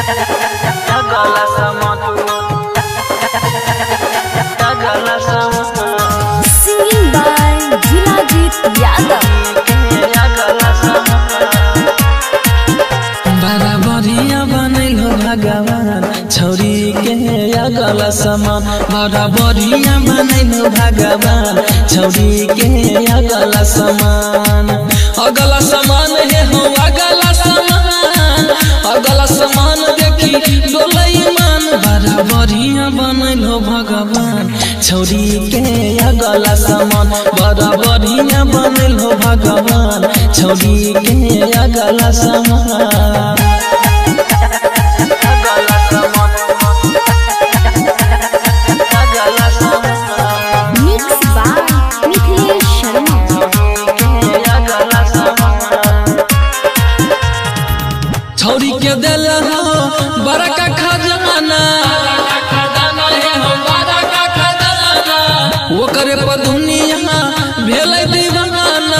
Singing by Jilajit Yadav. बराबरिया बनैलो भगवान छौरी के अगल समान बराबरिया बनैलो भगवान छौरी के अगल समान हे हो अगल समान देखी डोलै मन बराबरिया बनैलो भगवान छौरी के अगल समान बराबरिया बनैलो भगवान छौरी के अगल समान। छौरी के दिल हो बड़का खजाना ओकरे पर दुनिया भेलै दीवाना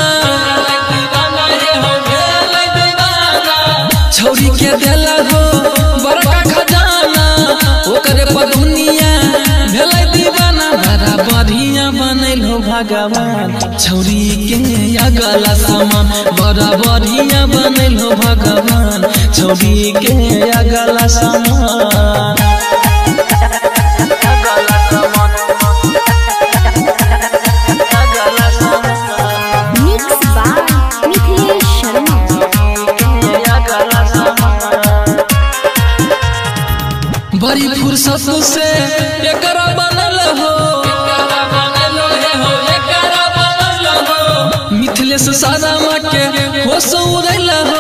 छौरी के दिल हो बड़का खजाना ओकरे पर दुनिया भेलै दीवाना बराबरिया बनैलो भगवान छौरी के अगल समान बराबरिया बनैलो भगवान छौरी के अगल समान। बड़ी फुर्सत से एकरा बनल हो मिथिलेश सादामा के होश उड़ैल हो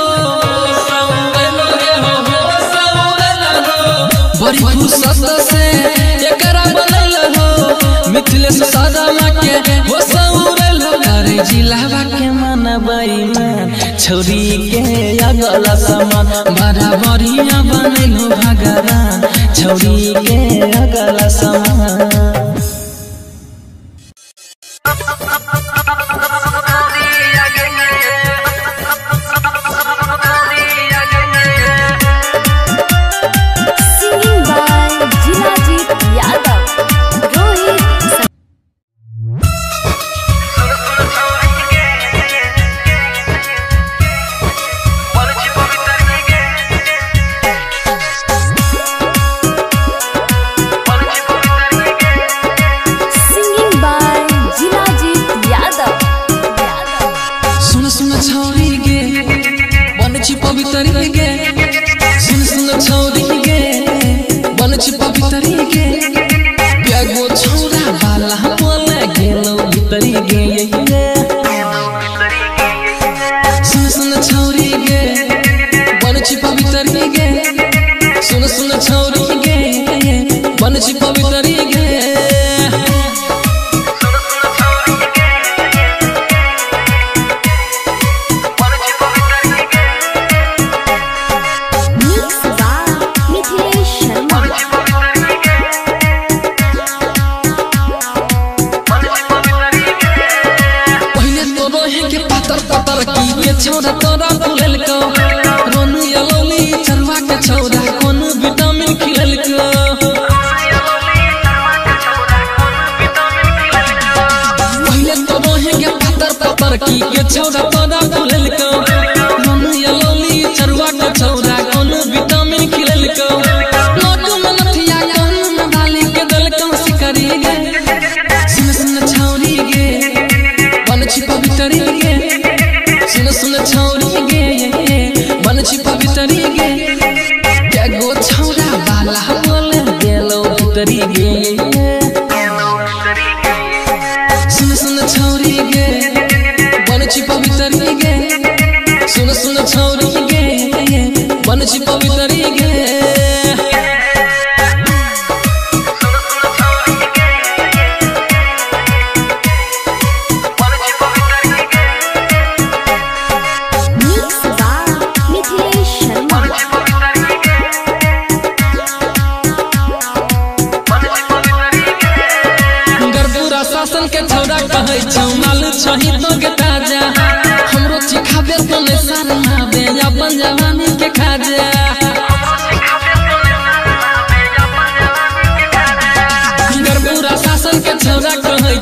बड़ी फुर्सत से एकरा बनल हो मिथिलेश सादामा के होश उड़ैल हो अरे जिलावा के मन बेईमान छौरी के अगल समान बराबरिया बनैलो भगवान छौरी के अगल समान। छोरा तोरा फुलल को रोनु यलोली चरवा के छोरा कोन विटामिन खिलल को पहले तो रोहे के पतर की के छोरा तोरा फुलल को रोनु यलोली चरवा के छोरा कोन विटामिन खिलल को लोटू में नथिया कोन में डाली के दल को सिकरी गे सुन सुन छौरी गे बन छिपा भीतरी गे सुन सुन छौरी गे बन छिपा भीतरी गे क्या गो छौरा बाला बोल गेलो भीतरी गे सुन सुन छौरी गे बन छिपा भीतरी गे सुन सुन छौरी गे बन छिपा भीतरी गे। शासन के छौरा कहै छौ माल छही तो के ताजा हमरो चिखाबे तो ने सारमाबे अपन जवानी के खाजा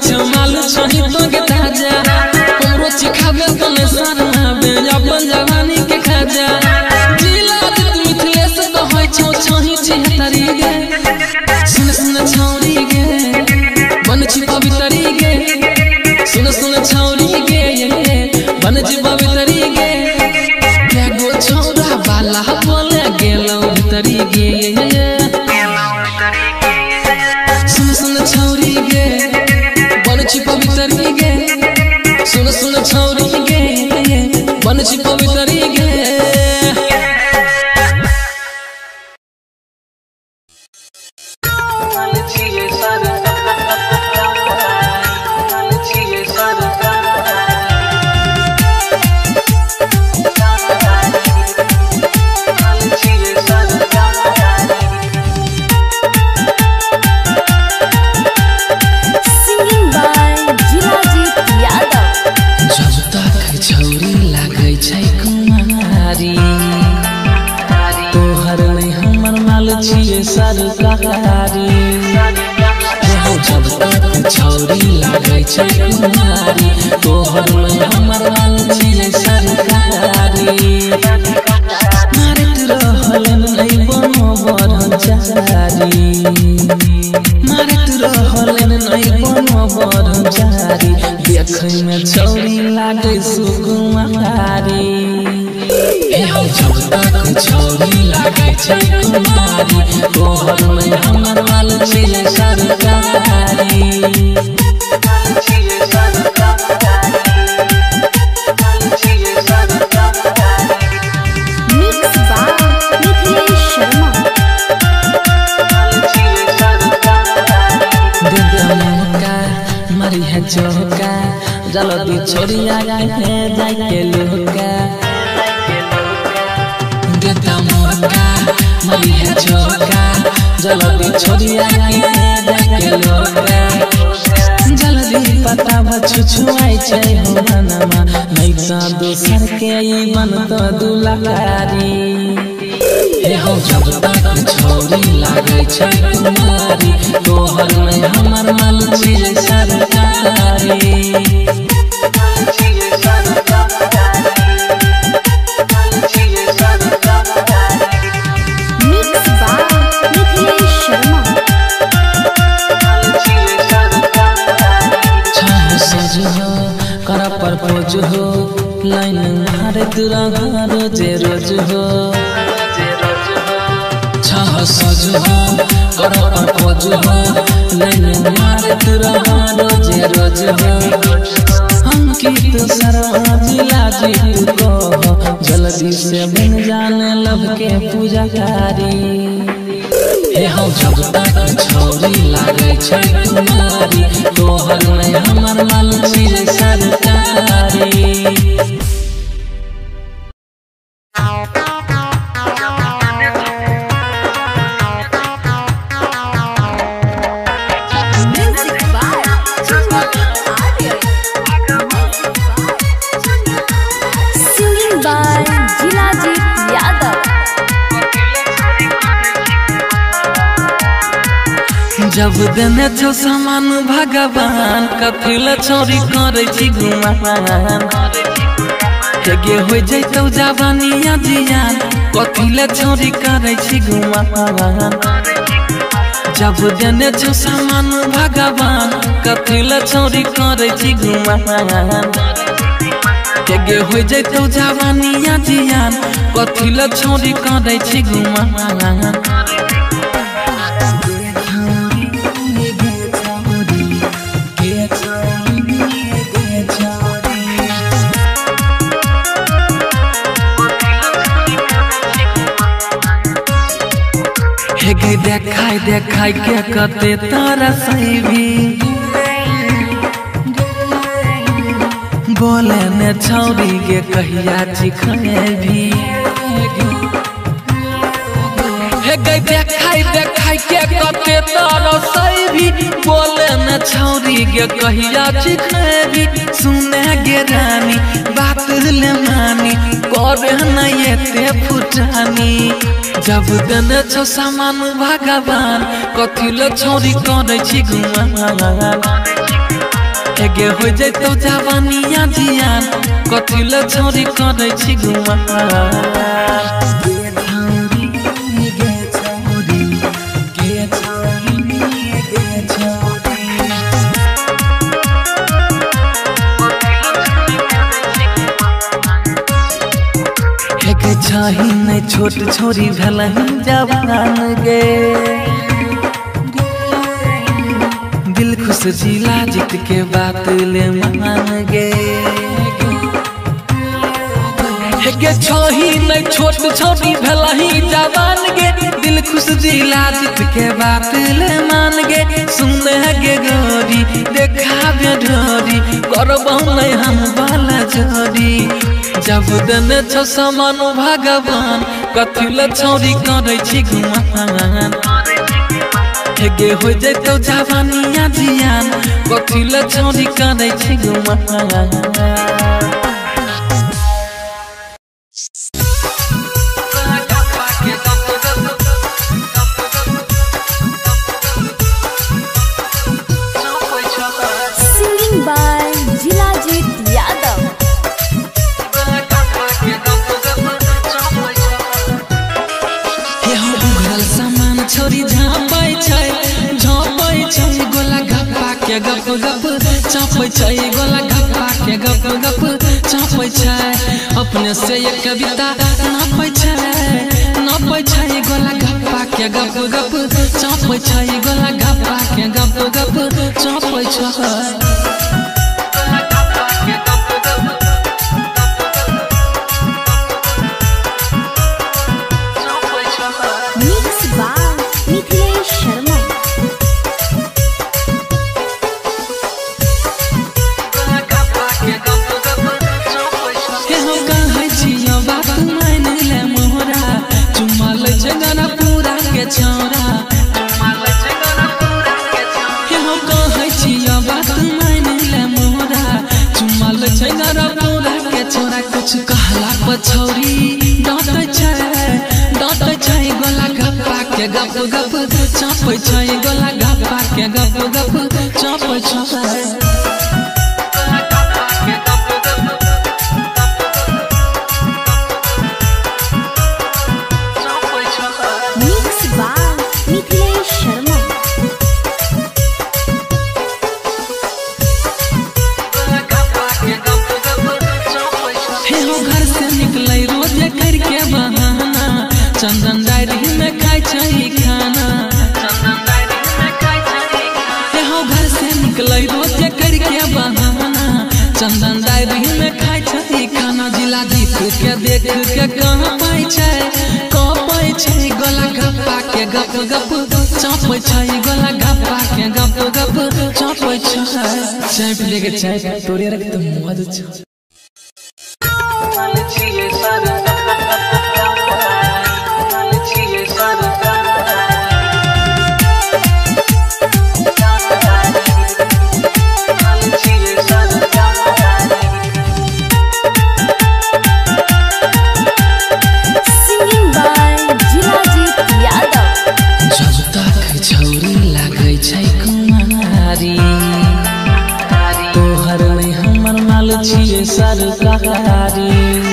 छौ माल छही तो के ताजा हमरो चिखाबे तो ने सरमाबे अपन जवानी के खाजा जिला जित मिथिलेश तो होय छौ छही छिहतरी गे सुन सुन छौरी गे बन छी पवितरी गे सुन सुन छौरी गे बन छी पवितरी गे क्या गो छौरा बाला बोले गेलो भितरी गे सुन सुन छौरी गे बन छी पवितरी गे सुन सुन छौरी गे बन छी पवितरी गे सरकारी जब तक छौरी लागे छै कुमारी तोहर में हमर लाल छियै सरकारी मारत रहलन नहीं बनो ब्रह्मचारी मारत रहलन नहीं बनो ब्रह्मचारी देखै में छौरी लागे सुकुमारी जब तक छौरी लागे छै कुमारी तोहर में हमर लाल छियै सरकारी मिक्स बाय मिथिलेश शर्मा मौका मरी है चौका जल्दी छोड़िया है जाके लुका मौका मरी है चौका जल्दी छोड़िया जाके लुका जल्दी पता छुछुआई छै हो मनमा नहीं तो दोसर के बनत दुलारी हे हो जब तक छौरी लागे छै कुमारी तोहर में हमर माल छियै सरकारी मिक्स बाय मिथिलेश शर्मा सज हो कर परपोज हो लाइन मारे तुरा घर जे रोज हो सज हो कर परपोज हो लाइन मारे तुरा घर जे रोज हो अंकित शर्मा जिला जी को जल्दी से बन जाने लब के पूजाकारी हे हो जब तक छौरी लागे छै कुमारी तोहर में हमर लाल छियै सरकारी सिंगिंग बाय जिलाजीत यादव जब देने छो सामान भगवान कथिल छोरी करे छी गुमान गे हो जैतौ जवानिया जियान कथिल छोरी करे छी गुमान जब देने छो सामान भगवान कथिल छोरी करे छी गुमान गे हो जैतौ जवानिया जियान कथिल छोरी करे छी गुमान देखाई देखाई के कते तारा सैभी बोले ने छौरी गे कहिया चिखने भी देखाई देखाई के कते तारा सैभी बोले ने छौरी गे कहिया चिखने भी सुने गे रानी बात ले मानी करे न ये फुटानी जब देने छो सामान भगवान कथिल छोरी करे छी गुमान हेगे हो जैतो जवानिया जियान कथिल छोरी करे छी गुमान चाही नहीं छोट छोरी भलही जवान गे दिल खुश जिला जीत के बात ले मान गे हेगे चाही नहीं छोट छोरी भलही जवान गे दिल खुश जिला जीत के बात ले मान गे सुने गे गोरी देखाबे ढोरी करबौ नहीं हम बाला जोड़ी जब देने छ समान भगवान कथिल छोरी करे छी गुमान हेगे हो जैतो जवानिया जियान कथिल छोरी करे छी गुमान छोरी झापै छै गोला गप्पा के गप गप चापै छै गोला गप्पा के गप गप चापै छै अपने से एक कविता नापै छै गोला गप्पा के गप गप चापै छै गोला गप्पा के गप गप चापै छै कुछ कहला पछौरी डांटै छै गोला गप्पा के गप गप चापै छै गोला गप्पा के गप गप चापै छै चंदन डायरी में खाई छै खाना घर से निकले रोज करके बहाना चंदन डायरी में खाई छै खाना जिला जीत के देख के कहाँ पाई छै गोला गप्पा के गप गप चापै छै गोला गप्पा के गप गप चापै छै चाय पी लेके चाय तोरे रख तो मौज छ तोहर में हमर माल छिए सरकारी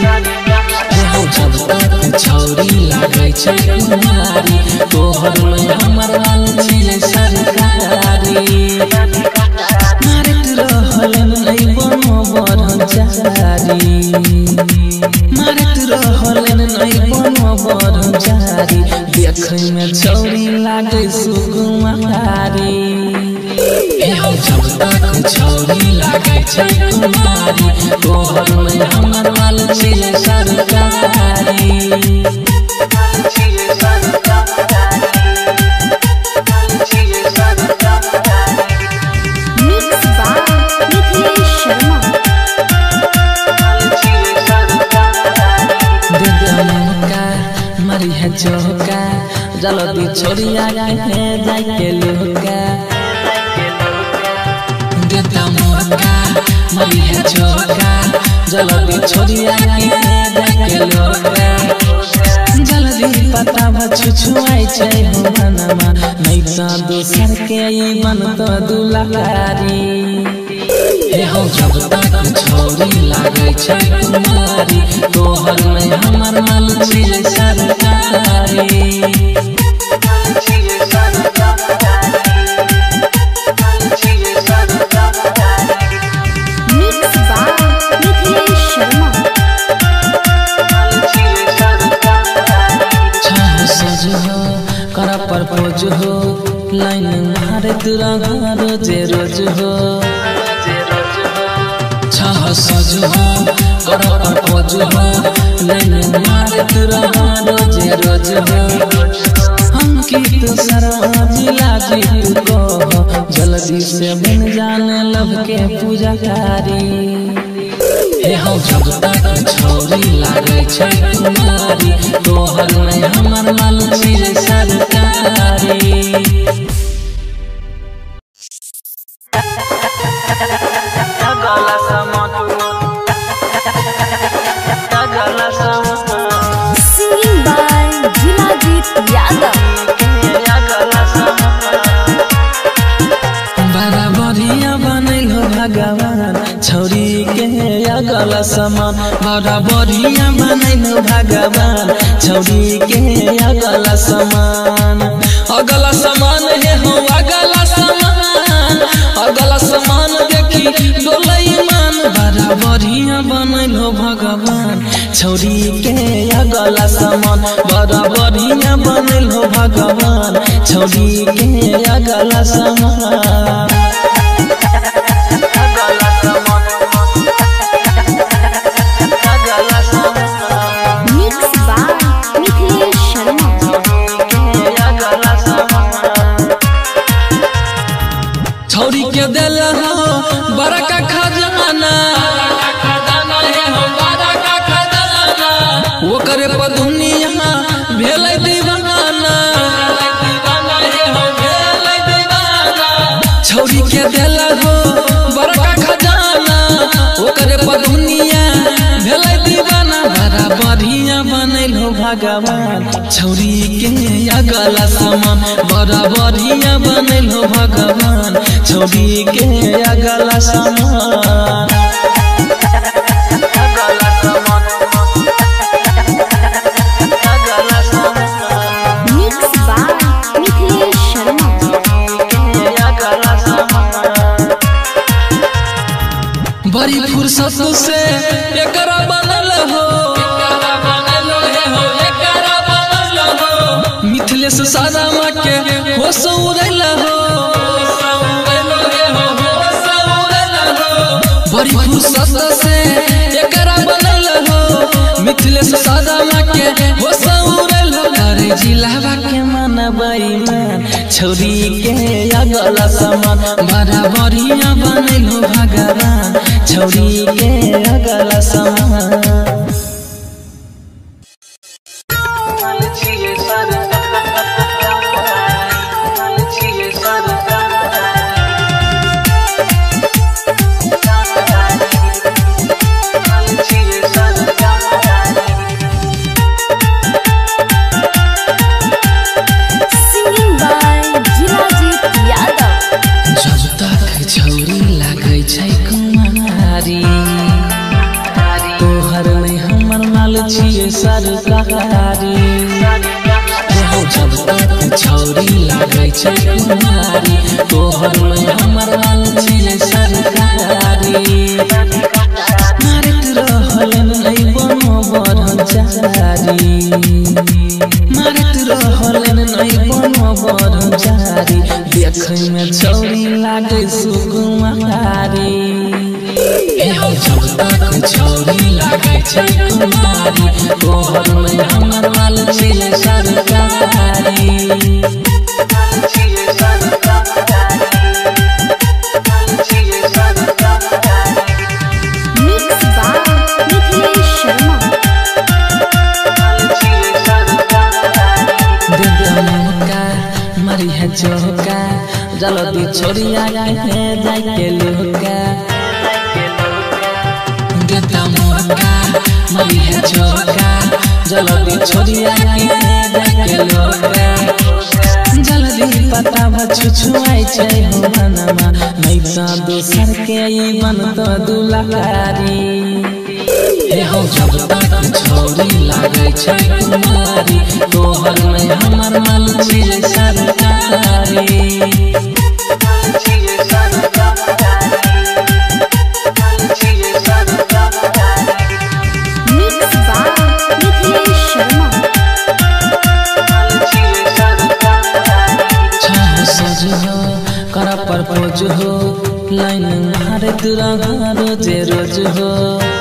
जब तक छौरी लागे छै कुमारी तोहर में हमर माल छिए सरकारी मारत रहल नहीं बनो बरजारी मारत रहल नहीं बनो बरजारी देखै में छौरी लागे सुकुमारी जब तक छौरी लागे छै कुमारी तोहर में हमर माल छिए सरकारी मरी है चौका जल्दी छोड़िया है जाके लोका मरी है चौका जल्दी छोड़िया जल्दी पता छुछुआई छै मनमा नहीं तो दोसर के बनत दुलारी हो जब तक छौरी लागे छै कुमारी तोहर में हमर माल छियै सरकारी मिक्स बाय मिथिलेश शर्मा सज हो कर परपोज हो लाइन मारे तुरा रोजे रोज हो छह सज हो कर परपोज हो लाइन मारे तुरा रोजे रोज हो हम की तो जिला जी को जल्दी से बन जाने लब के पूजाकारी हो जब तक छौरी लागे छै कुमारी तोहर में हमर माल छियै सरकारी सिंगिंग बाय जिलाजीत यादव बराबरिया बनैल हो भगवान छौरी के अगला समान बराबरिया बनैल हो भगवान छौरी के अगला समान हे हो अगला समान देखी डोलै मान बराबरिया बनैल हो भगवान छौरी के अगला समान बराबरिया बनैल हो भगवान छौरी के अगला समान मिक्स बाय मिथिलेश शर्मा छौरी के दिल हो बड़का खजाना ओकरे पर दुनिया भेलै दीवाना छौरी के दिल हो बड़का खजाना ओकरे पर दुनिया भेलै दीवाना बराबरिया बनैल हो भगवान छौरी के अगला समान बराबरिया बनैल हो भगवान छौरी के अगला समान मिक्स बाय मिथिलेश शर्मा बड़ी फुर्सत से एकरा बनल हो मिथिलेश सादामा के होश उड़ैल हो बड़ी फुर्सत से एकरा बनल हो मिथिलेश सादामा के होश उड़ैल हो अरे जिलावा के मनबई मान छौरी के अगला समान बराबरिया बनैल हो भगवान छौरी के अगला समान सिंगिंग बाय जिलाजीत यादव जब तक छौरी लागे छै कुमारी तोहर में हमर माल छियै सरकारी हो जब तक छौरी लागे छै कुमारी तोहर में हमर माल छियै सरकारी मारत रहलन नहीं बनो बरजारी मारत रहलन नहीं बनो बरजारी देखै में छौरी लागे सुकुमारी हो जब तक छौरी लागे छै कुमारी तोहर में हमर माल छियै सरकारी मिक्स बाय मिथिलेश शर्मा मौका मरी है चौका जल्दी छोड़िया के जाय के लोका देता मौका मरी है चौका जल्दी छोड़िया के जाय के लोका जल्दी पता छुछुआई छै हो मनमा नहीं सा दोसर के बनत दुलारी हे हो जब तक छोरी लागे छै कुमारी तोहर में हमर मन छिए सरकारी मिक्स बाय मिथिलेश शर्मा सज हो कर परपोज हो लाइन मारे तुरा रोज रोज हो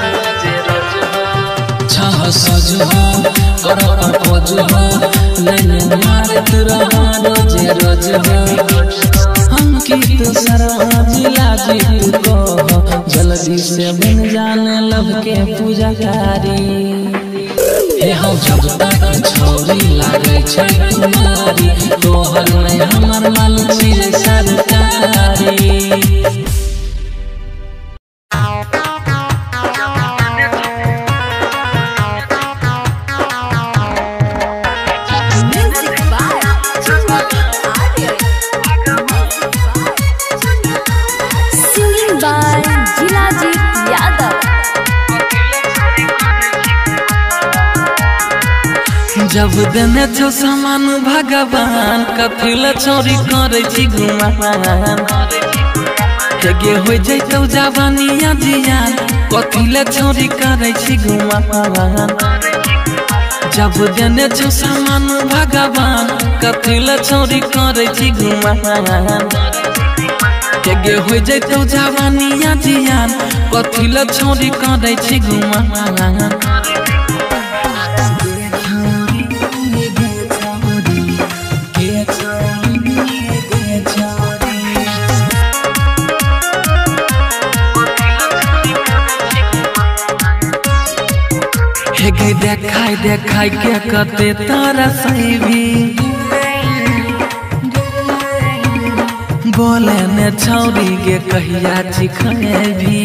छह सज हो कर परपोज हो लाइन मारे तुरा रोज रोज हो अंकित शर्मा जिला जी को जल्दी से बन जाने लब के पूजाकारी हे हो जब तक छोरी लागे छै कुमारी तोहर में हमर मन छिए सरकारी सिंगिंग बाय जिलाजीत यादव जब देने छो सामान भगवान कथिल चोरी करे छी गुमान गे हो जैतौ जवानिया जियान कथिल चोरी करे छी गुमान जब देने छो सामान भगवान कथिल चोरी करे छी गुमान गे हो जैतौ जवानिया जियान कथिल चोरी करे छी गुमान देखाई देखाई के कते तारा सही भी बोले ने छौरी के कहिया चिखने भी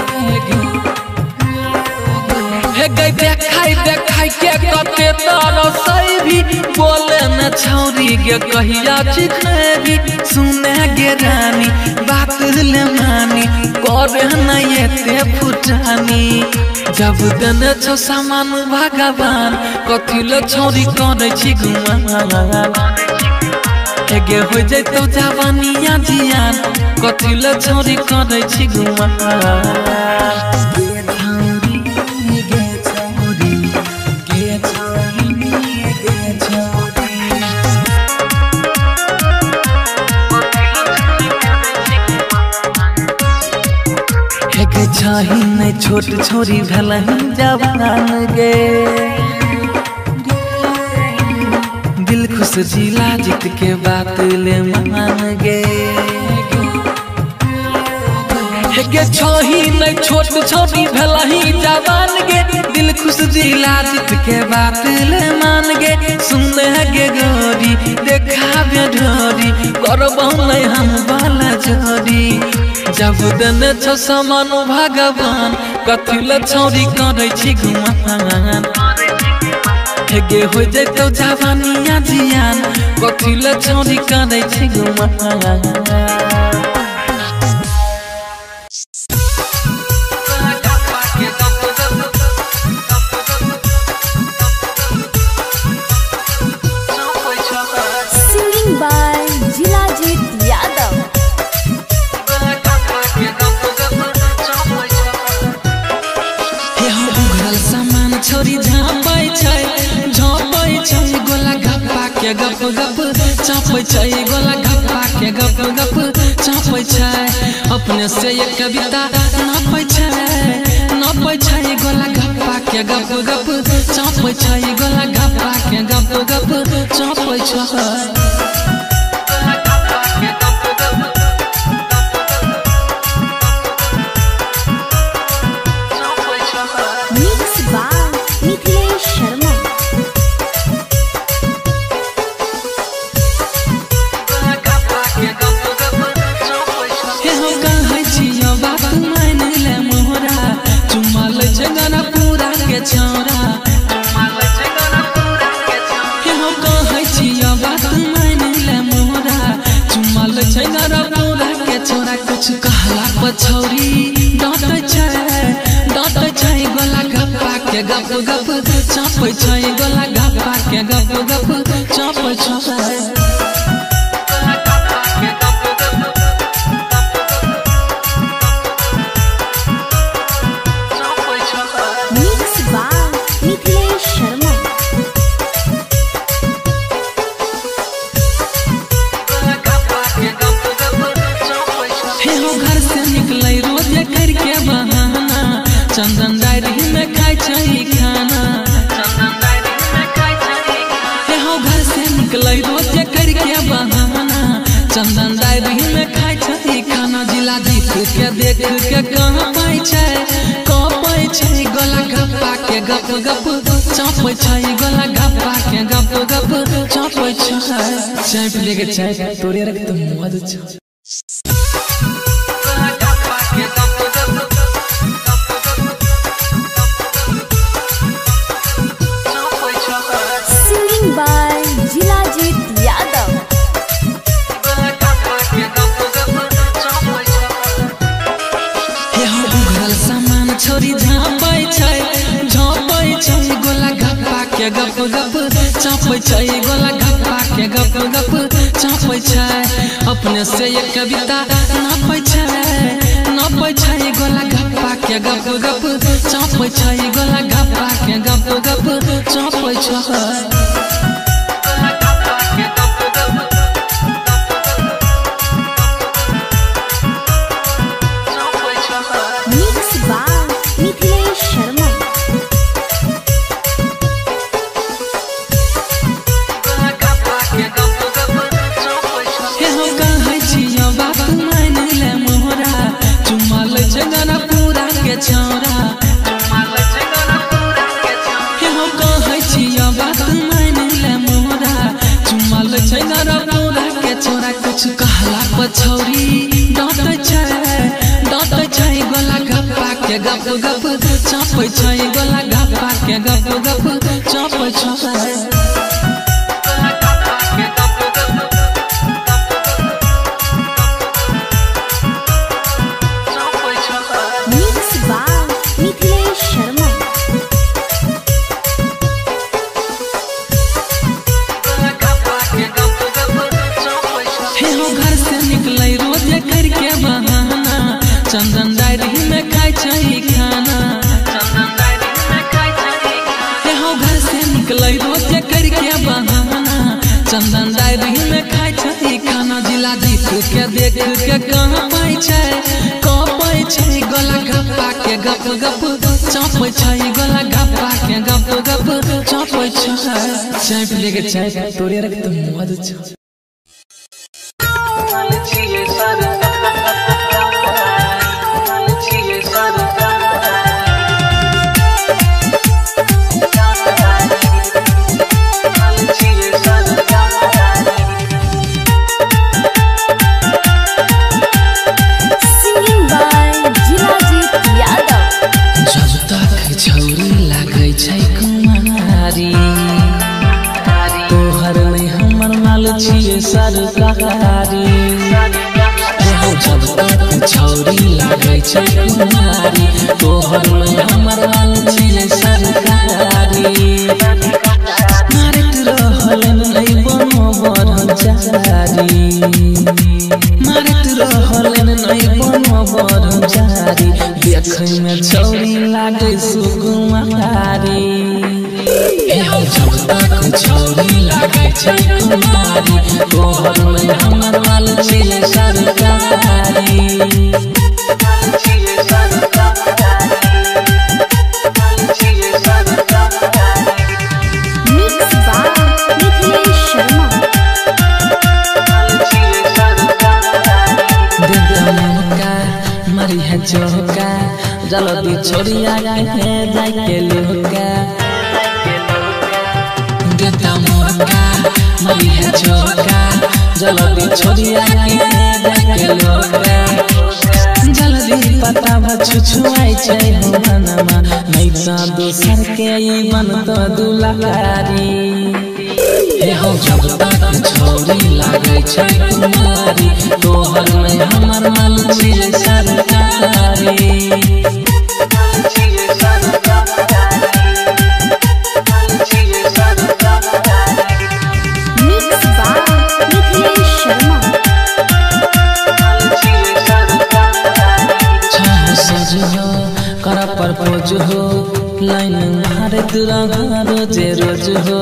हे गई देखाई देखाई के कते तारा सही भी बोले ने छौरी के कहिया चिखने भी सुने गे रानी बात ले मानी करे न एते फुटानी जब देने छो सामान भगवान कथिल छोरी करे छी गुमान गे हो जैतौ जवानिया जियान कथिल छोरी करे छी गुमान छही नहीं छोट छोरी भलही जवान गे दिल खुश जिला जीत के बात ले मान गे गे छही नहीं छोट छोरी भलही जवान गे दिल खुश जिला जीत के बात ले मान गे सुने गे गोरी देखाबे ढोरी करबौ नहीं हम बाला जोड़ी जब देने छो सामान भगवान कथिल छोरी करे छी गुमान गे हो जैतौ जवानिया जियान कथिल छोरी करे छी गुमान सिंगिंग बाय जिलाजीत यादव छोरी झापै छै गोला गप्पा के गप गप चापै छै गोला गप्पा के गप गप चापै छै अपने से एक कविता नापै छै गोला गप्पा के गप गप चापै छै गोला गप्पा के गप गप चापै छै मिक्स बाय मिथिलेश शर्मा हे हो कहै छियो बात मान ले मोहरा चुमा ले जगना पूरा के छौरा हे हो कहै छियो बात कुछ कहला पछौरी डांट छै गोला गप्पा के गप गप चापै छै गोला गप्पा के गप गप चापै छै चंदन डायरी में खाई छै खाना हो घर से निकले रोज करके बहाना चंदन डायरी में खाई छै खाना जिला जीत के देख के कहाँ पाई छै गोला गप्पा के गप गप चापै छै गोला गप्पा के गप गप चापै छै चाय पी के चाय तोरे रख तो मद छ छोरी झापै छै गोला गप्पा के गप गप चापै छै गोला गप्पा के गप गप चापै छै अपने से एक कविता नापै छै गोला गप्पा के गप गप चापै छै गोला गप्पा के गप गप चापै छै कुछ कहला पछौरी डांट छै गोला गप्पा के गप गप चापै छै गोला गप्पा के गप गप चापै छै चंदन डायरी में खाई छै खाना हो घर से निकले रोज करके बहाना चंदन डायरी में खाई छै खाना जिला जीत के देख के कहाँ पाई छै गोला गप्पा के गप गप चापै छै गोला गप्पा के गप गप चापै छै चाय पी के चाय तोरे रख तो मद छ तोहर नहीं हमर माल छिए सरकारी जब तक छौरी लागे छै कुमारी तोहर नहीं हमर माल छिए सरकारी मारत रहल नहीं बनो बरजारी मारत रहल नहीं बनो बरजारी देखै में छौरी लागे सुकुमारी जब तक छौरी लागे छै कुमारी तोहर में हमर माल छिए सरकारी मरी है चौका जल्दी छोड़िया है जाके लोका मरी है चौका जल्दी छोड़िया जाके लोका जल्दी पता छुछुआई छै मनमा नहीं तो दोसर के मन तो दुलारी हो जब तक छोरी लागे छै कुमारी तोहर में हमर मन छिए सरकारी मिक्स बाय मिथिलेश शर्मा। सज हो कर प्रपोज हो लाइन मारे तुरा रोजे रोज हो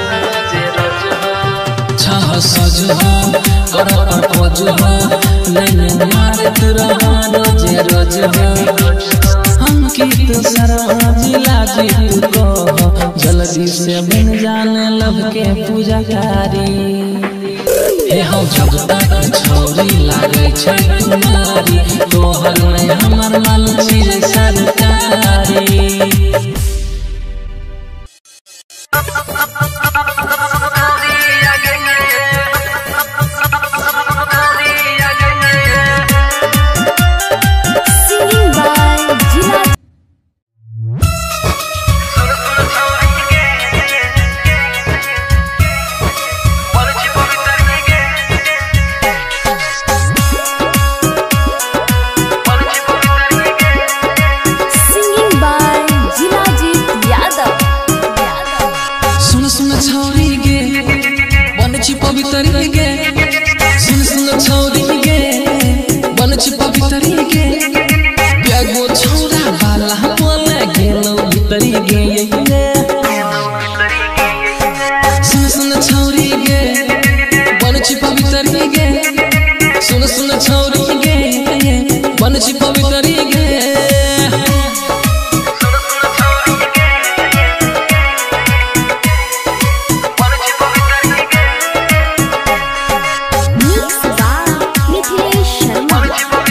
सज हो कर प्रपोज हो लाइन मारे तुरा रोजे रोज हो अंकित शर्मा जिला जीत को जल्दी से बन जाने लब के पूजाकारी हे हो जब तक छोरी लागे छै कुमारी तोहर में हमर मन छिए सरकारी सिंगिंग बाय जिला सिंगिंग बाय जिलाजीत यादव। सुन सुन छोरी गे बन छी पवित्र गे सुन सुन छोरी गे बन छी पवित्र गे प्यागो छोरा बाला बोले गेलो भीतरी गे सुन सुन छोरी गे बन छी पवित्र गे सुन सुन छोरी गे बन छी पवित्र गे मिक्स बाय मिथिलेश शर्मा।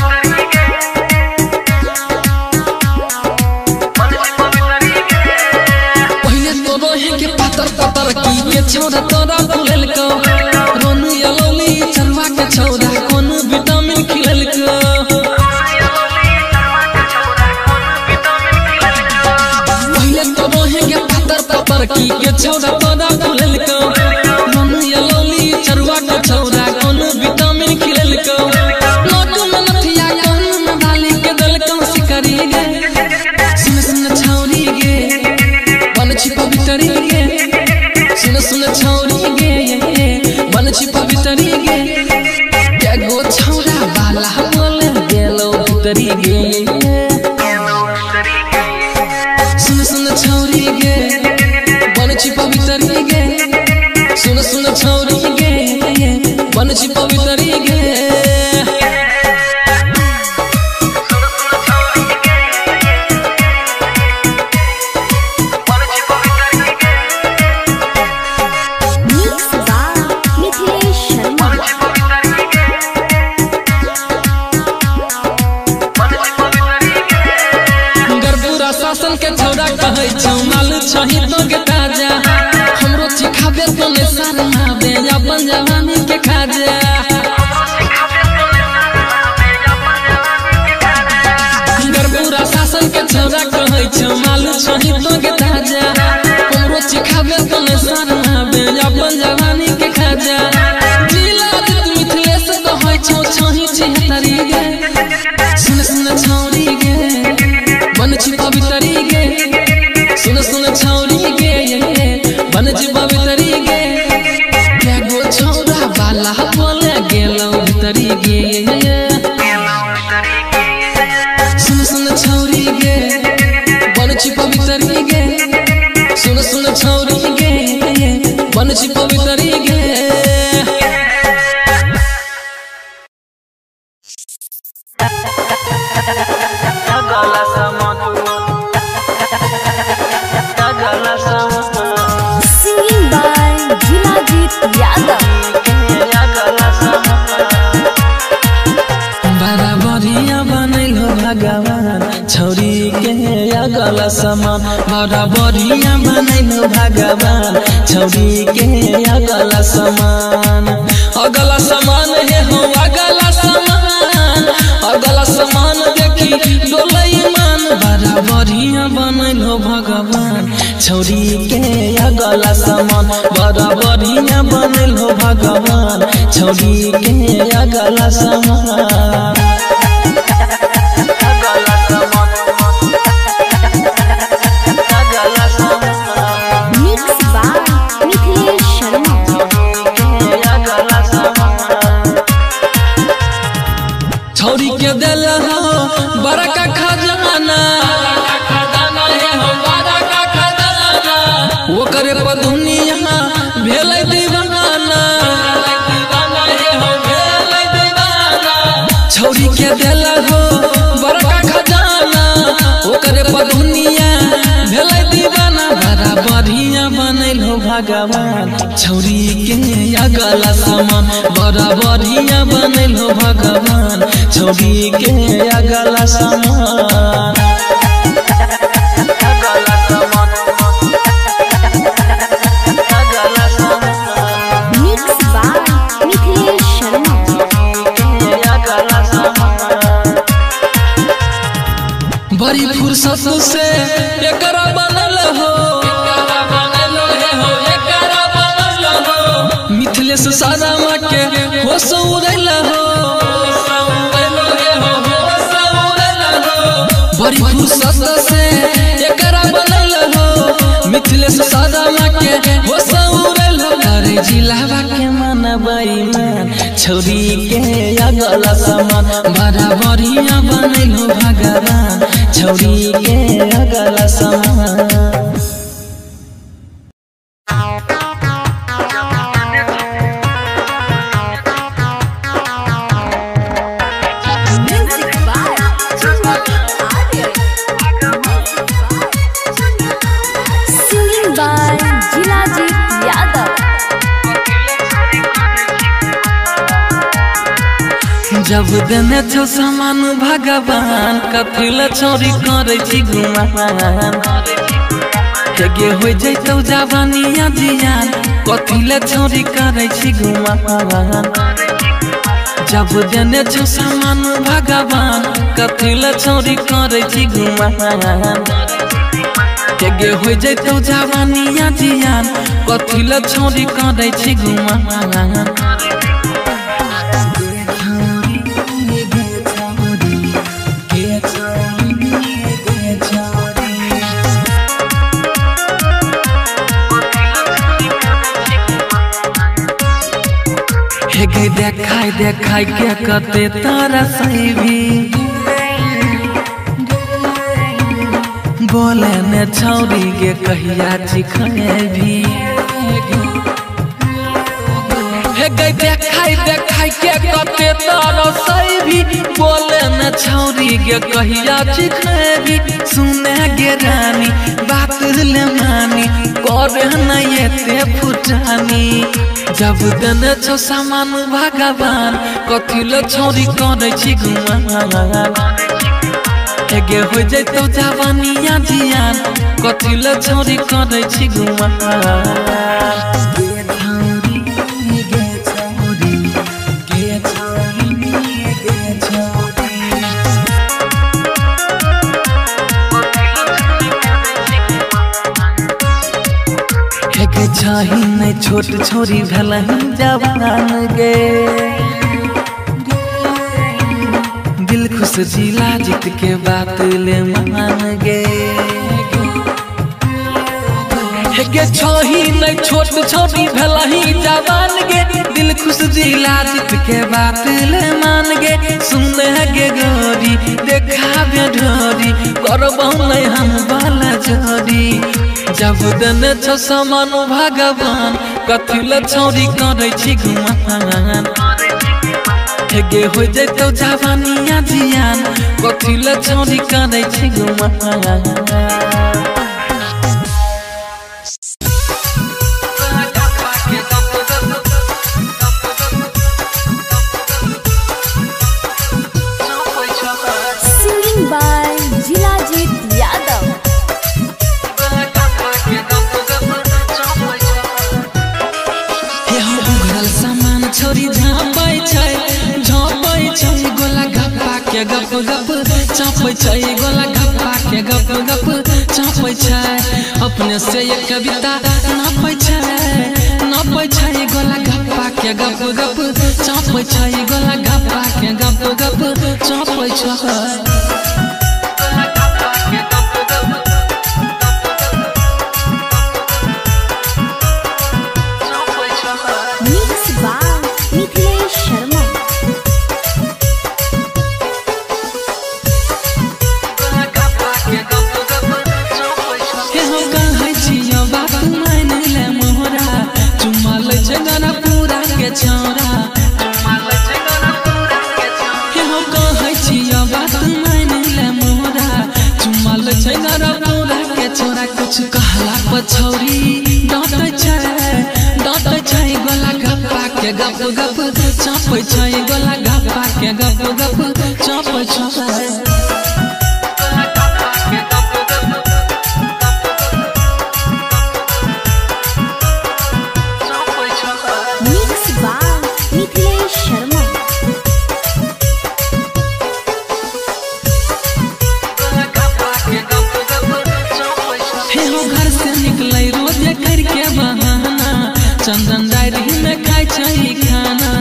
पहले तो रोहे के पातर पातर की के छोरा तोरा फुलल को रोनु यलोली चरवा के छोरा कोन विटामिन खिलल को पहले तो रोहे के पातर पातर की के छोरा तोरा फुलल को रोनु यलोली चरवा के छोरा कोन विटामिन खिलल को लोट में नथिया कान में डाली के दल को सिकरी गे सुन सुन छौरी गे बन छी पवित्र गे सुन सुन छौरी गे बन छी पवित्र गे क्या गो छौरा बाला बोले गेलो भीतरी गे सुन सुन छौरी गे बन छी पवित्र गे सुन सुन छौरी गे बन छी पवित्र गे मिक्स बाय मिथिलेश शर्मा। गरबुरा शासन के छौरा कहै छौ माल छही तो के ताजा हमरो चिखाबे तो ने शरमाबे अपन जवानी के खाजा गरबुरा शासन के छौरा कहै छौ माल छही तो के ताजा हमरो चिखाबे तो ने शरमाबे अपन जवानी के खाजा जिला मिथिलेश कहै छौ छही छिहत्तरी गे सुन सुन छौरी गे बन छी पवित्र गे सुन सुन छौरी गे बन छी पवित्र गे क्या गो छौरा बाला बोले गेलो भीतरी गे सुन सुन छौरी गे बन छी पवित्र गे सुन सुन छौरी गे बन छी पवित्र गे सिंगिंग बाय जिलाजीत यादव। बराबरिया बनैल हो भगवान छौरी के अगला समान बराबरिया बनैल हो भगवान छौरी के अगला समान अगला समान हे हो अगला समान देखी डोलई मान बराबरिया बढ़िया बनल हो भगवान छौरी के अगला समान बड़ा बढ़िया बनल हो भगवान छौरी के अगला समान छौरी के दिल हो बड़का खजाना वो करे पर दुनिया भेल दीवाना छौरी के दिल हो बड़का खजाना वो करे पर दुनिया भेल दीवाना बड़ा बढ़िया बनल हो भगवान छौरी के अगला समान बड़ा बढ़िया बनल हो भगवान छौरी के अगला समान बड़ी फुर्सत से एकरा बनल हो मिथिलेश सादामा के होश उड़ल हो बड़ी फुर्सत से एकरा बनल हो मिथिलेश सादामा के होश उड़ल हो अरे जिलावा के मन बेईमान छौरी के अगला समान बड़ा बढ़िया बनल हो भगवान छौरी के अगला समान जब देने छो समान भगवान कथिल छौरी करे छी गुमान गे हो जैतौ जवानिया जियान कथिल छौरी करे छी गुमान जब देने छो समान भगवान कथिल छौरी करे छी गुमान गे हो जैतौ जवानिया जियान कथिल छौरी करे छी गुमान देखाई देखाई के कते तारा सही भी बोले ने छौरी के कहिया चिखने भी देखाई देखाई के कते तारा सही भी बोले ने छौरी के कहिया चिखने भी सुने गे रानी बात ले मानी करे न ये फुटानी जब देने छो समान भगवान कथिल छौरी करे छी गुमान गे हो जैतौ जवानिया जियान कथिल छौरी करे छी गुमान छही नहीं छोट छोरी भल जवान गे दिल खुश जिला जीत के बात ले मान गे छही नहीं छोट छोरी भल जवान गे दिल खुश जिला जीत के बात ले मान गे सुन गे गोरी देखा ढोरी करबौ नहीं हम बाला जोड़ी जब देने छो समान भगवान कथिल छौरी करे छी गुमान गे हो जैतौ जवानिया जियान कथिल छौरी करे छी गुमान के गप गप चापै छै गोला गप्पा के गप गप चापै छै अपने से एक कविता नापै छै गोला गप्पा के गप गप चापै छै गोला गप्पा के गप गप चापै छै। कुछ कहला पछौरी डांटै छै गोला गप्पा के गप गप चापै छै गोला गप्पा के गप गप चापै छै। चंदन डायरी में खाई छै खाना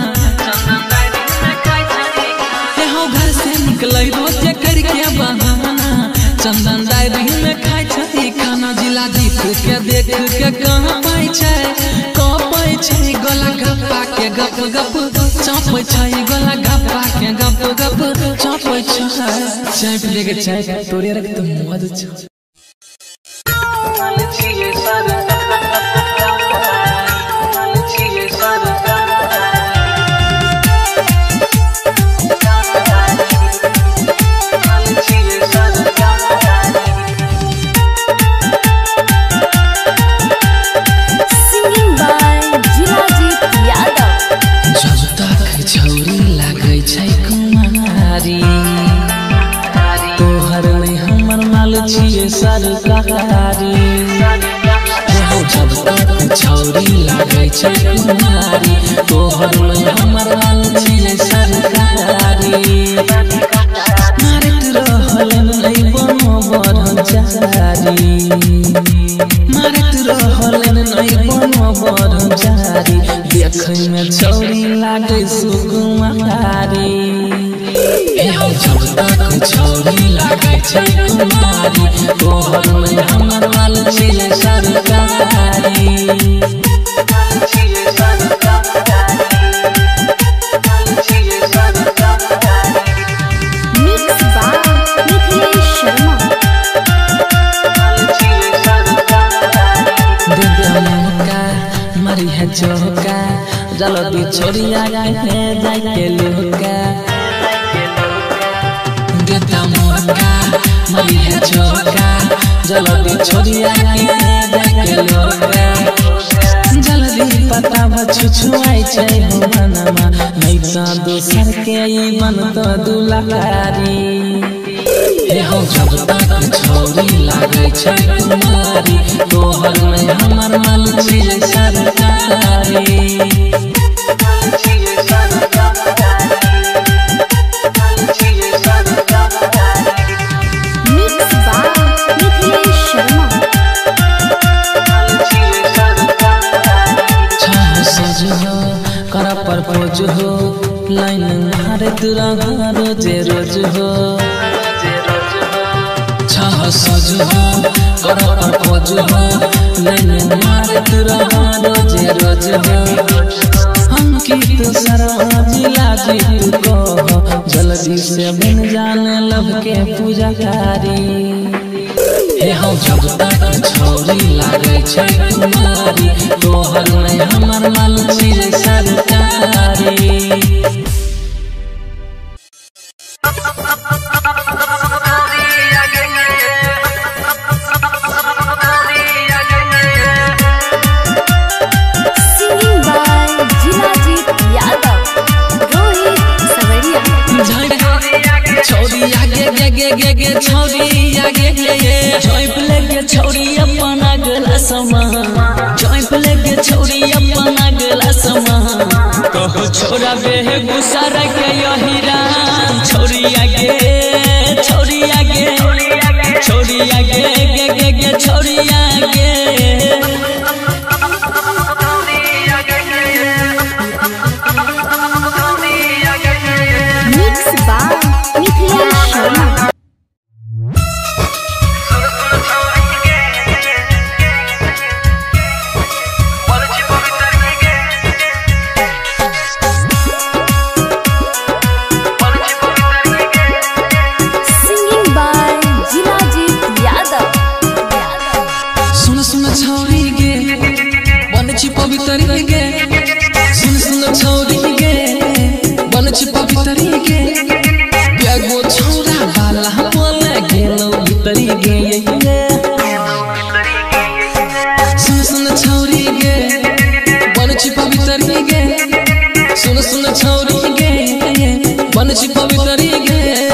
घर से निकले रोज करके बहाना चंदन डायरी में खाई छै खाना जिला जीत के देख के कहाँ पाई छै गोला गप्पा के गप गप चापै छै गोला गप्पा के गप गप चापै छै। चाय पी लेके चाय तोरे रख तो मद छ तोहर नहीं हमर माल छिए सरकारी जब तक छौरी लागे छै कुमारी तोहर नहीं हमर माल छिए सरकारी मारत रहल नहीं बनो ब्रह्मचारी मारत रहल नहीं बनो ब्रह्मचारी देखै में छौरी लागे सुकुमारी जब तक छौरी लागे छै कुमारी तोहर में हमर माल छिए सरकारी। मरी है चौका जल्दी छोड़िया जाए के लुका देता मौका मरी है चौका जल्दी छोड़िया जाए के लुका जल्दी पता छुछुआई छै भुवनमा नहीं तो दोसर के बन तो दुलारी जब तक छौरी लागे छै कुमारी तोहर में हमर माल छिए सरकारी। कर प्रपोज हो लाइन मारत रहा रोजे रोज हो सज हो कर प्रपोज हो लाइन मारत रहा रोजे रोज हो अंकित शर्मा जिला जीत को जल्दी से बन जाने लब के पूजाकारी जब तक छौरी लागे छै कुमारी तोहर में हमर माल छिए सरकारी। गे छौरी आगे जॉइंट लेके छौरी अपन अगला समा जॉइंट लेके छौरी अपन अगला समा कहो छोरा बेहे गुस्सा के यही राम छोरिया गे छोरिया गे छोरिया गे छोरिया गे मिक्स बाय मिथिलेश शर्मा। पवित्र गे सुन सुन छौरी गे बन छी पवित्र गे प्यागो छौरा वाला बोले गेलो भीतरी गे सुन सुन छौरी गे बन छी पवित्र गे सुन सुन छौरी गे बन छी पवित्र गे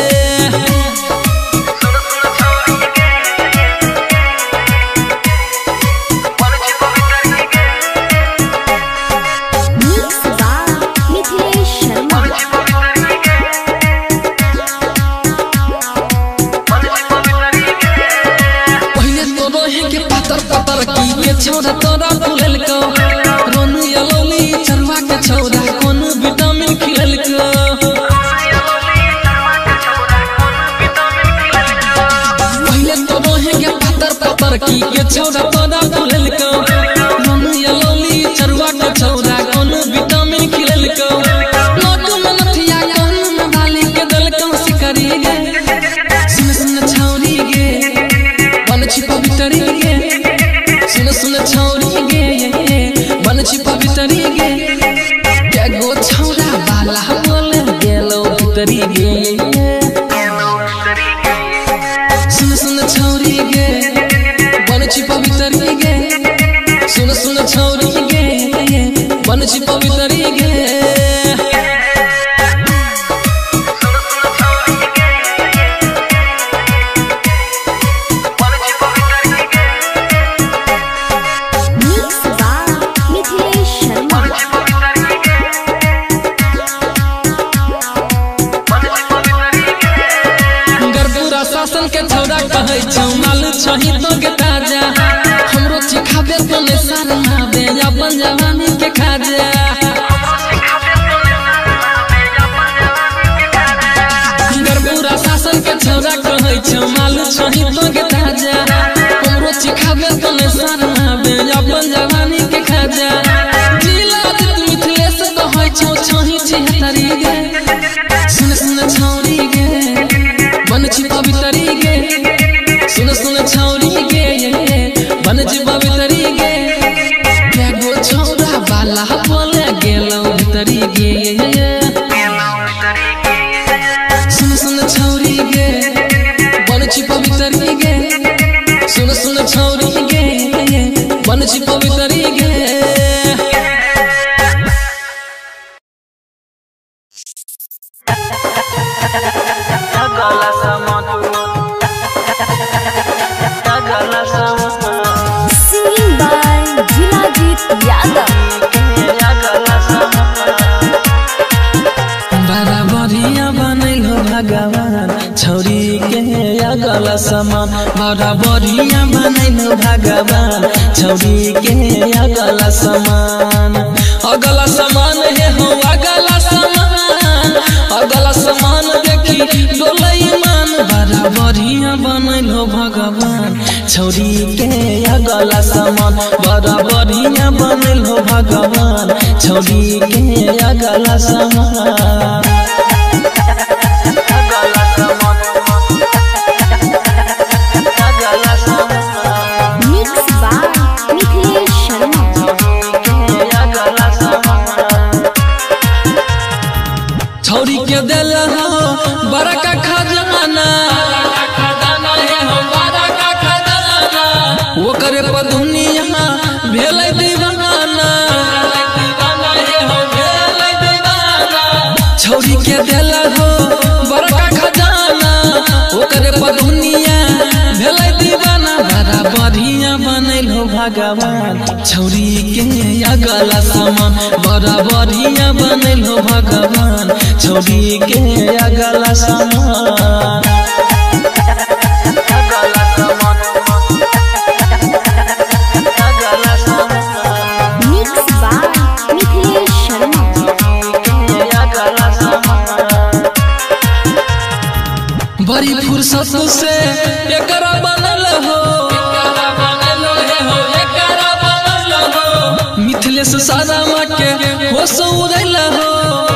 छोरा तोरा फुलल को रोनु यलोली चरवा के छोरा कोन विटामिन खिलल को पहले तो रोहेंगे पातर की के छोरा तोरा फुलल को रोनु यलोली चरवा के छोरा कोन विटामिन खिलल को लोट में नथिया कान में बाली के दल को सिकरी गे सुन सुन छौरी गे बन छी पवित्र गे सुन सुन छौरी गे बन छी पवित्र गे क्या गो छौरा वाला बोले गेलो भीतरी गे सुन सुन छौरी गे बन छी पवित्र गे सुन सुन छौरी गे बन छी पवित्र गे के छौरा कहै छौ माल छही तो के ताजा हमरो सिखाबे तो ने शरमाबे अपन जवानी के खाजा गरबुरा शासन के छौरा कहै छौ माल छही तो के ताजा हमरो सिखाबे तो ने शरमाबे अपन जवानी के खाजा जिला मिथिलेश कहै छौ छही छिहत्तरी गे सुन सुन छौरी गे बन छी पवित्र गे सुन सुन छौरी गे बन छी पवित्र गे क्या गो छौरा वाला बोले गेलो भीतरी गे सुन सुन छौरी गे बन छी पवित्र गे सुन सुन छौरी गे बन छी पवित्र गे Singing by Jilajit Yadav। बराबरिया बनैल हो भगवान छौरी के अगला समान बराबरिया बनैल हो भगवान छौरी के अगला समान है हो अगला समान देखी डोलई मान बराबरिया बनैल हो भगवान छौरी के अगला समान बराबरिया बनैल हो भगवान छौरी के अगला समान Mix by मिथिलेश शर्मा। छौरी के दिल हो बड़का खजाना वो करे पर दुनिया भेलै दीवाना छौरी के दिल हो बड़का खजाना वो करे पर दुनिया भेलै दीवाना बराबरिया बनैल हो भगवान छौरी के अगला सामान बराबरिया बनल हो भगवान छोड़ी के अगला सामान। बड़ी फुर्सत से एकरा बनल हो मिथिलेश सारामा के होश उड़ल हो।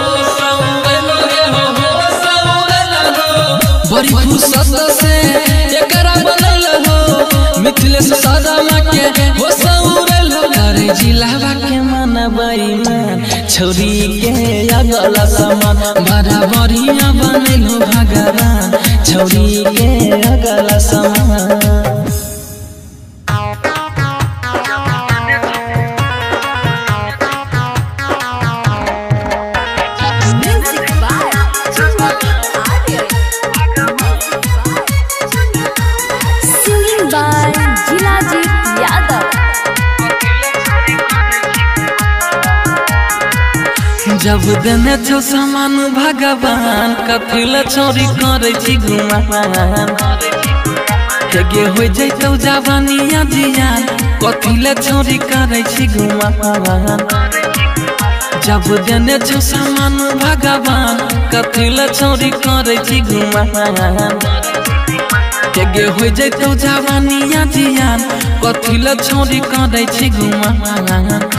बड़ी फुर्सत से एकरा बनल हो मिथिलेश सारामा के होश उड़ल हो। अरे जिलावा के मन बेईमान छोड़ी के अगला सामान बराबरिया बनल हो भगवान छोड़ी के अगला सामान। जब देने छो सामान भगवान कथिल चोरी करे छी गुमान गे हो जैतौ जवानिया जियान कथिल चोरी करे छी गुमान। जब देने छो सामान भगवान कथिल चोरी करे छी गुमान गे हो जैतौ जवानिया जियान कथिल चोरी करे छी गुमान।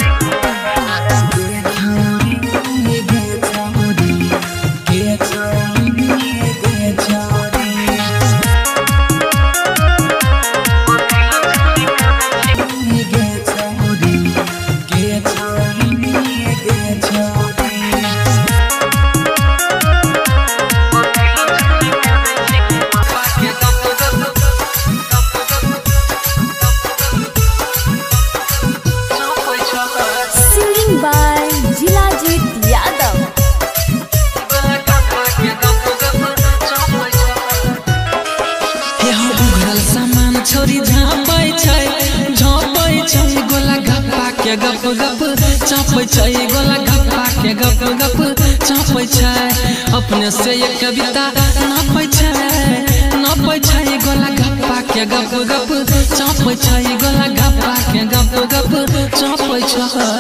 छोरी झापै छै गोला गप्पा के गप गप चापै छै गोला गप्पा के गप गप चापै छै अपने से एक कविता नापै छै गोला गप्पा के गप गप चापै छै गोला गप्पा के गप गप चापै छै।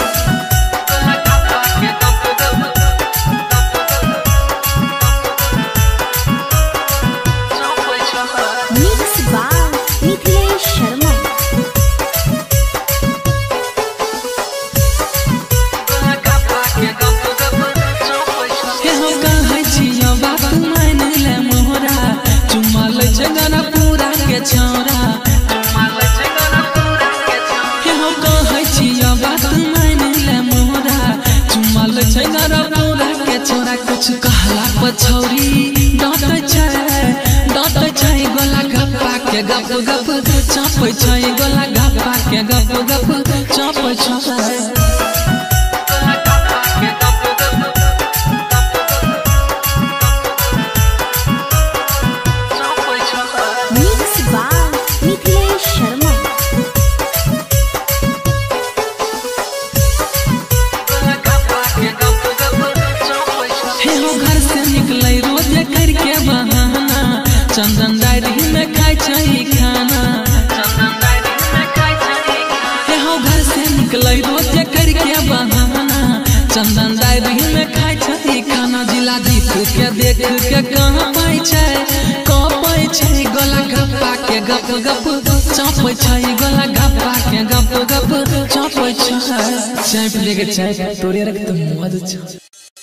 कुछ कहला पछौरी डांटै छै गोला गप्पा के गप गप चापै छै गोला गप्पा के गप गप चापै छै। चंदन डायरी में खाई छै खाना घर से निकल रोज करके बहाना चंदन डायरी में खाई छै खाना। जिला जीत के देख के कहाँ पाई छै गोला गप्पा के गप गप चापै छै गोला गप्पा के गप गप चापै छै। चाय पी लेके चाय तोरे रख तो मद छ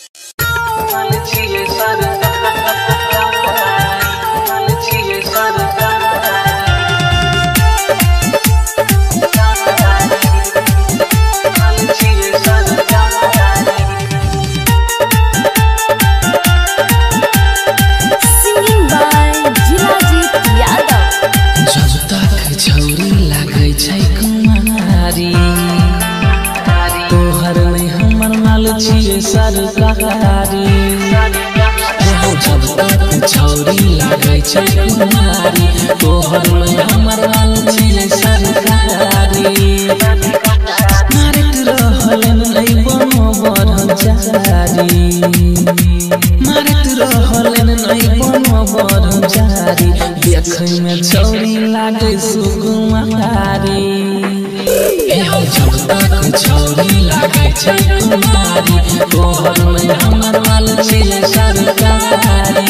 सरकारी जब तक छौरी लागे छै कुमारी तोहर में हमर लाल छै सरकारी। ब्रह्मचारी मारत रहलन नहीं बनो ब्रह्मचारी देखै में छौरी लागे सुकुमारी जब तक छौरी लागे छै कुमारी तोहर में हमर माल छियै सरकारी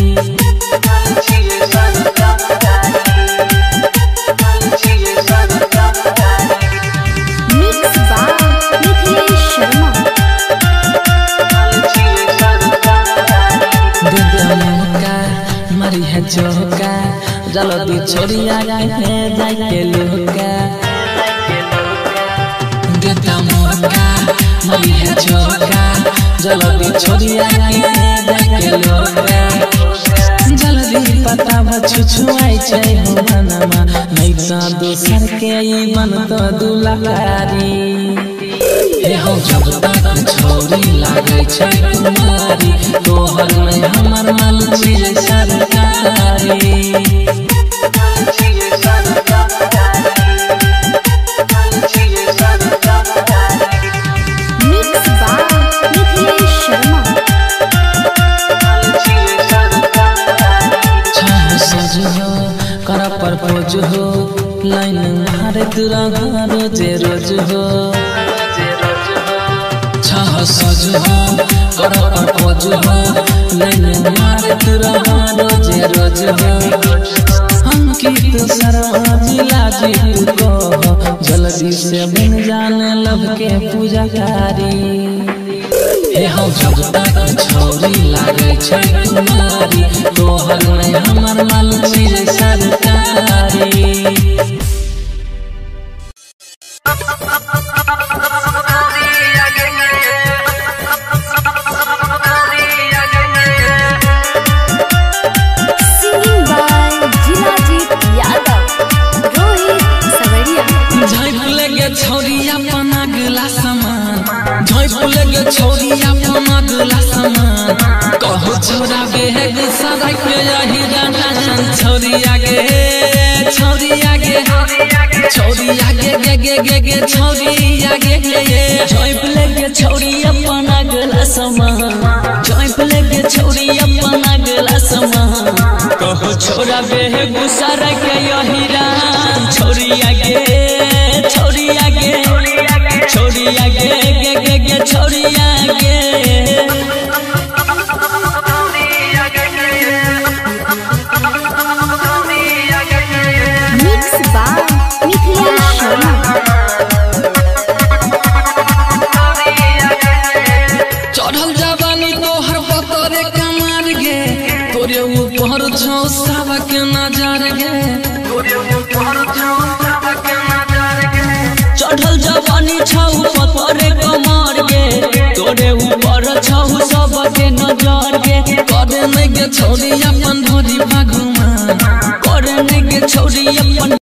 मरी है चौका जल्दी छोड़िया है जाके लोका देता मौका मरी है चौका जल्दी छोड़िया है जाके लोका जल्दी पता छुछुआई छै हो मनमा नहीं तो दोसर के बन तो दुलारी जब तक छौरी लागे छै कुमारी तोहर में हमर माल छियै सरकारी कर प्रपोज हो लाइन मारे तुरा रोजे रोज हो सज हो कर प्रपोज हो लाइन मारे तुरा रोजे रोज हो अंकित शर्मा जिला जी को जल्दी से बन जाने लब के पूजाकारी जब तक छौरी लागे छै कुमारी तोहर में हमर माल छियै सरकारी छौरिया पमगला समान कहो छोरा बेहग सदा के यही जाना छौरिया गे छौरिया गे छौरिया गे गे गे गे गे छौरिया गे ये जॉइप लेके छौरिया पमगला समान जॉइप लेके छौरिया पमगला समान कहो छोरा बेहग सदा के यही जाना छौरिया गे छौरिया गे छौरिया गे गे गे गे छौरिया गे मिक्स बाय मिथिलेश शर्मा चढ़ल जवानी तोहर पतरे कमार गे तोरे ऊपर छौ सावा के नजर गे चढ़ल जवानी छौ पतरे कमार गे तोरे ऊपर छौ सब के नजर गे करे नहीं गे छौरी अपन धोरी भागू